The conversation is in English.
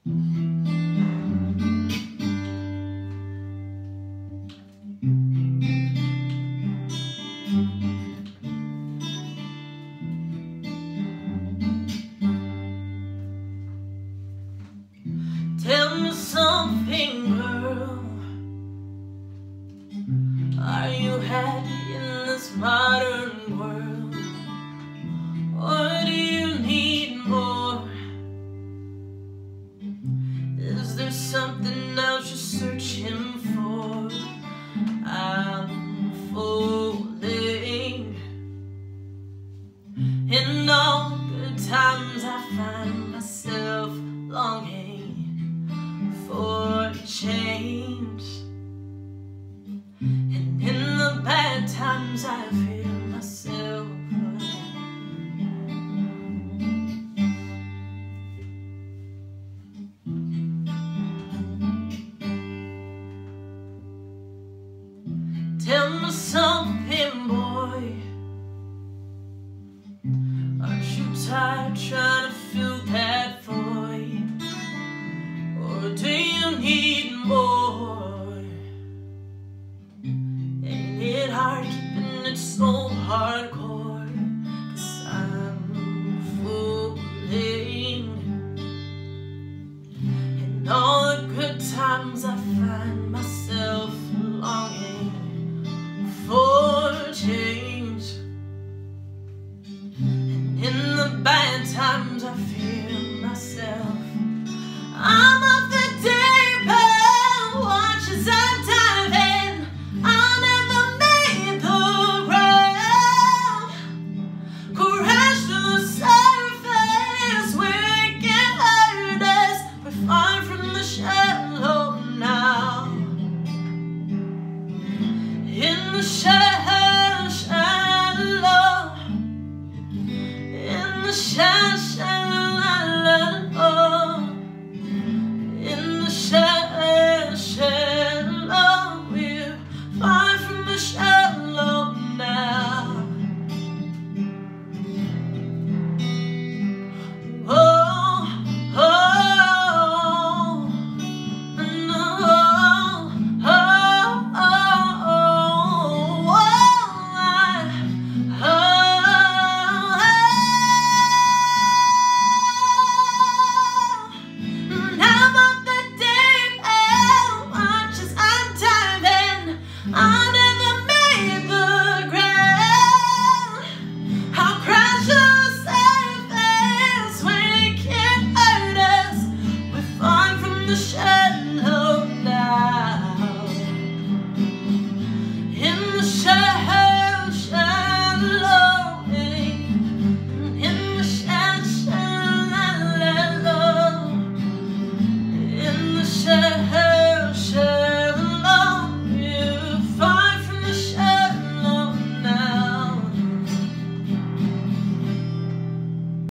Tell me something, girl. Are you happy in this modern world? Or do you need more? Is there something else you're searching for? I'm falling. In all good times I find myself longing for change, and in the bad times I feel myself Tell me something, boy. Aren't you tired trying to fill that void? Or do you need more? Ain't it hard keeping it so hardcore? 'Cause I'm falling. In all the good times I find myself